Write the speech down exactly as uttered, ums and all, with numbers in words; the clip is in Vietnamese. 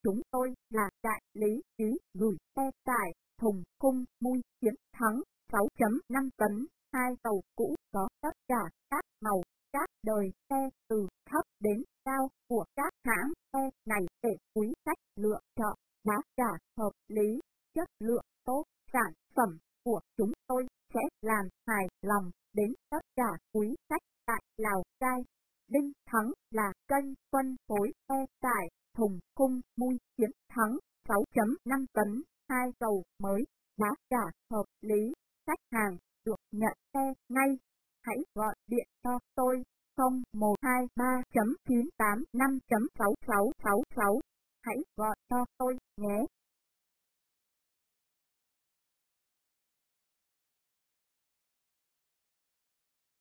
chúng tôi là đại lý ký gửi xe tải thùng khung mui Chiến Thắng sáu phẩy năm tấn, hai tàu cũ có tất cả các màu, các đời xe từ thấp đến cao của các hãng xe này để quý khách lựa chọn, giá cả hợp lý, chất lượng tốt, sản phẩm của chúng tôi sẽ làm hài lòng đến tất cả quý khách tại Lào Cai. Đinh Thắng là kênh phân phối xe tải thùng khung mui Chiến Thắng sáu phẩy năm tấn, hai tàu mới, giá cả hợp lý, khách hàng được nhận xe ngay. Hãy gọi điện cho tôi không một hai ba chín tám năm sáu sáu sáu sáu. Hãy gọi cho tôi nhé.